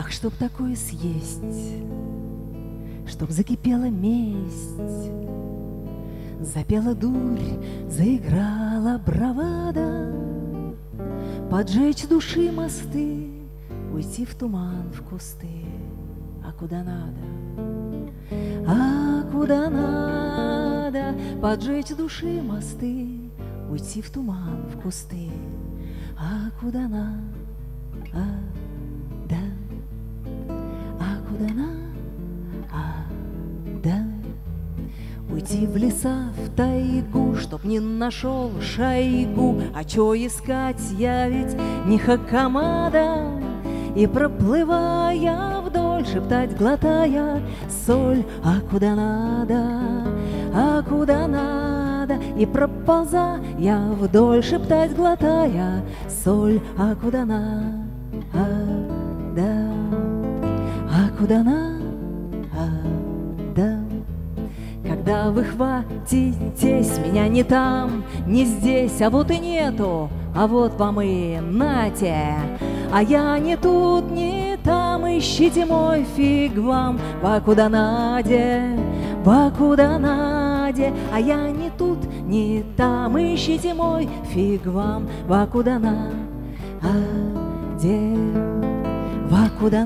Ах, чтоб такое съесть, чтоб закипела месть, запела дурь, заиграла бравада, поджечь души мосты, уйти в туман, в кусты. А куда надо? А куда надо? Поджечь души мосты, уйти в туман, в кусты. А куда надо? А куда надо? Уйти в леса, в тайгу, чтоб не нашел Шойгу. А чё искать, я ведь не Хакамада. И проплывая вдоль, шептать, глотая соль. А куда надо? А куда надо? И проползая вдоль, шептать, глотая соль. А куда надо? А куда надо? Когда вы хватитесь, меня не там, не здесь, а вот и нету, а вот вам и нате. А я не тут, не там, ищите мой фиг вам, во куда наде, во куда наде. А я не тут, не там, ищите мой фиг вам, во куда наде, во куда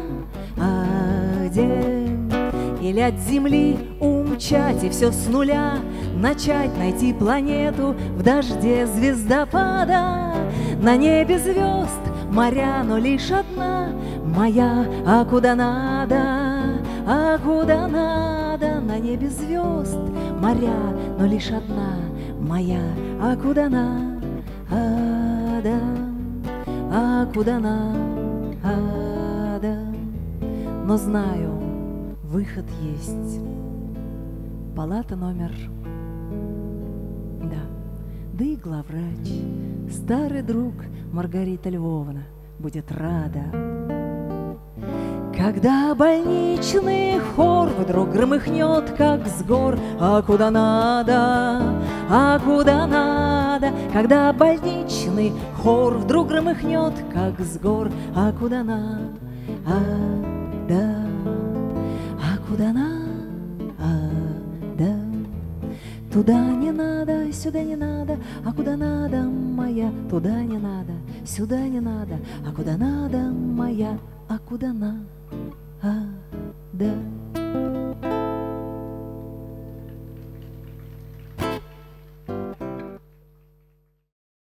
наде. Или от земли умчать и все с нуля начать, найти планету в дожде звездопада. На небе звезд моря, но лишь одна моя. А куда надо? А куда надо? На небе звезд моря, но лишь одна моя. А куда надо? А куда надо? Но знаю, выход есть. Палата номер, да и главврач, старый друг Маргарита Львовна будет рада. Когда больничный хор вдруг громыхнет, как с гор. А куда надо? А куда надо? Когда больничный хор вдруг громыхнет, как с гор. А куда надо? А куда надо? Туда не надо, сюда не надо, а куда надо моя? Туда не надо, сюда не надо, а куда надо моя? А куда надо?